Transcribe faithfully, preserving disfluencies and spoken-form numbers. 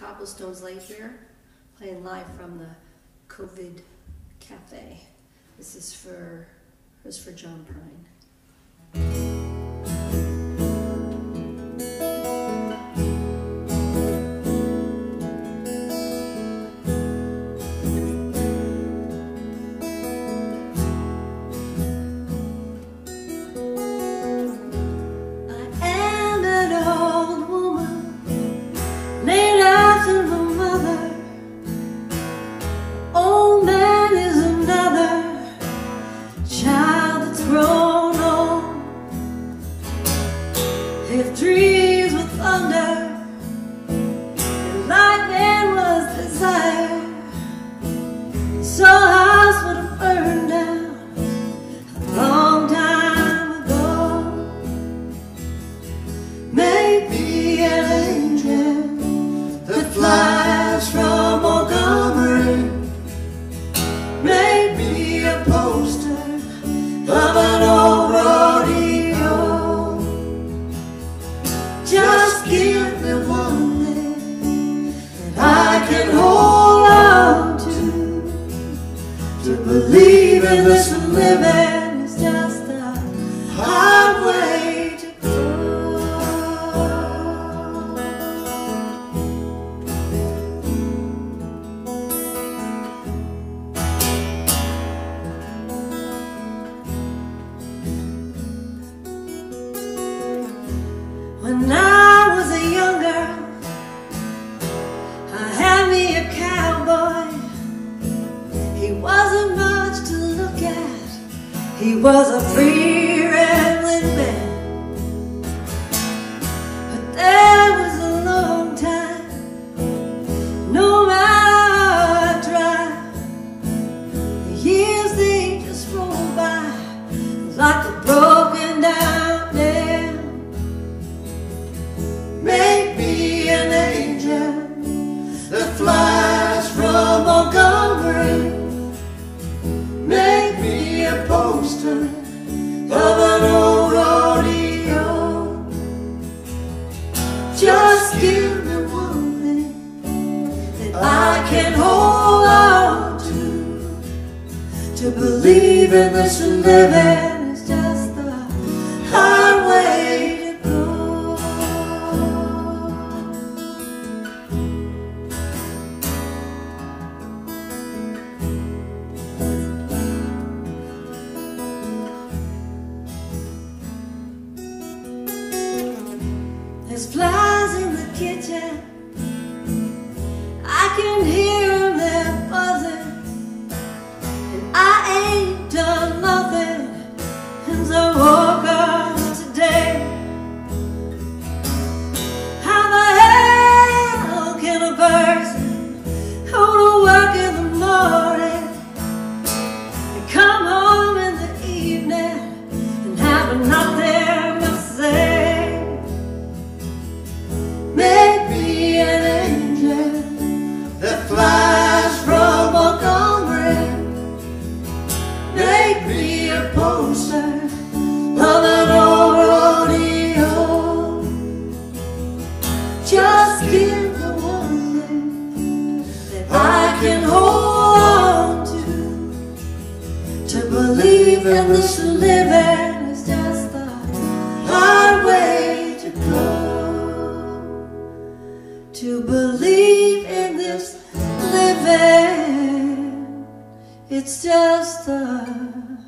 Cobblestones Lite here, playing live from the COVID Cafe. This is for, this is for John Prine. If dreams were thunder and lightning was desire, so house would have burned down a long time ago. Maybe an angel that flies from Montgomery, maybe a poster of an old rodeo. Just give me one thing that I can hold on to. To believe in this living is just a hard way to go. When I was a young girl, I had me a cowboy. He wasn't much to look at. He was a free rambling man. But there was a long time, no matter how I tried, the years they just rolled by like a broken down dam. Maybe an angel that flies from Montgomery, maybe a poster of an old rodeo. Just give me one thing that I can hold on to. To believe in this living is just the hard way to go. There's flies in the kitchen, I can hear them, they're buzzing, and I ain't done nothing since I woke up today. How the hell can a person go to work in the morning and come home in the evening and have nothing to say? Maybe an angel that flies from Montgomery, maybe a poster of an old rodeo. Just give me one thing that I can hold on to. To believe in this living is just the hard way to go. To believe in this living, it's just a